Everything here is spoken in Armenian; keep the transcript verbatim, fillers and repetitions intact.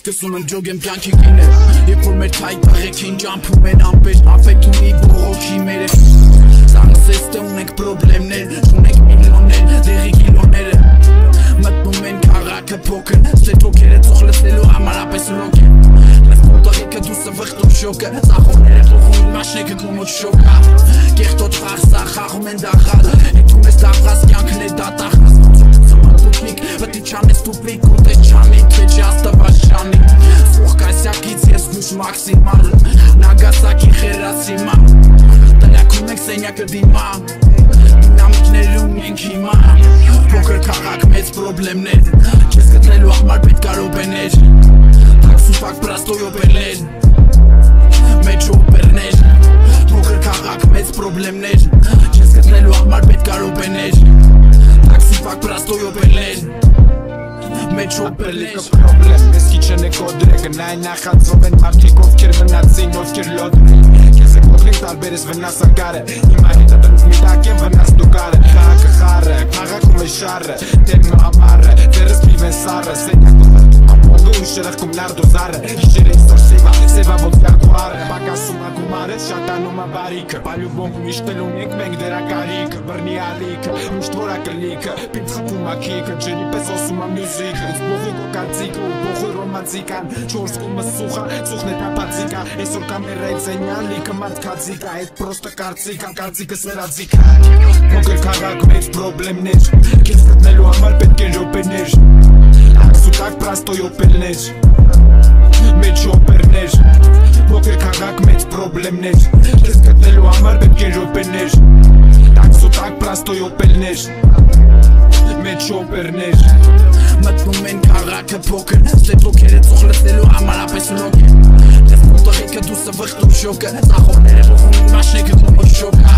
Կսում եմ ջոգ եմ կյանքի կիներ Երբ որ մեր թայ տաղեքին ճամփում են ամպեր Ապետ ունի բողոքի մեր Սանս էստե ունենք պրոբլեմներ Ունենք միլիոններ, դեղի կիլոները Մտնում են քաղաքը փոքր Ստեթոքերը ծող լսելու համարապես ռոք են Լսում տղեկը դուսը վխտում շոկը Ծախողները փոխում մաշնեկը կոմոտ շոկա Կեղտոտ խաղսա խաղում են դախալ Հետում ես դախած կյանքն է դատախած Տուպիկ, վտի չանես տուպիկ ու տես չանի Քեչի աստավաց չանի Սուխ կասյակից ես գուշ մաքսիմալ Նագասակի խերացիմա Տնյակում ենք սենյակը դիմա Դինամիկներում ենք հիմա Փոքր քաղաք մեծ պրոբլեմներ Չես գտնելու համար պետք է ռոպեներ Տաքսուպակ պրաստոյոպերներ Մեջ օպերներ Փոքր քաղաք մեծ պրոբլեմներ Չես գտնելու համար պետք է ռոպեներ Տաքսուպակ պրաստոյոպերներ Մեջ օպերներ Պրոբլեմ, ես քիչն է կոդրե Գնային նախածով են մարդիկ ովքեր մնացին, ովքեր լոդրեն Կեզ է կոդրենք տարբերես վնասակարը Հիմա հետը տնց միտակ եմ վնաս դուկարը Քաղաքը խարը, քաղաքում է շարը Տերմը ամարը, դերս պիվ են սարը Սենյակում ապոգը ու շրախքում նարդոզարը Հիշեր են սոր սևա, սևա ոտ կարկուարը Պակասում ակումարը, շատանում աբարիքը Պալյուբոմ միշտելում ենք մենք դերակարիքը Բրնի ալիքը, միշտ որա կլիքը Պիպ խպում ակիքը, ջենի պես ոսում ամյուզիքը Ինձ բողի կո կարծիքը ու բողի ռոմանցիկան Չորս կումը սուխա, սուխն է տապացիկա Այսօր կամերայից ենյան լիքը մարդկացիկա Այդ պրոստը կարծիկան, կարծիկս վերացիկա Փոքր քաղաք մեծ պրոբլեմներ Կեզ գտնելու համար պետք են ռոպեներ Աքսուտակ պրաստոյոպերներ Մեջ օպերներ Փոքր քաղաք մեծ պրոբլեմներ Կեզ գտնելու համար պետք են ռոպեներ Աքսուտակ պրաստոյոպերներ Մեջ օպերներ Մտնում են քաղաքը փոքր Ստեթոքերը ծող լսելու համարապես ռոք են Լսում տղեկը դուսը վխտում շոկը Ծախողները փոխում մաշնեկը կոմոտ շոկը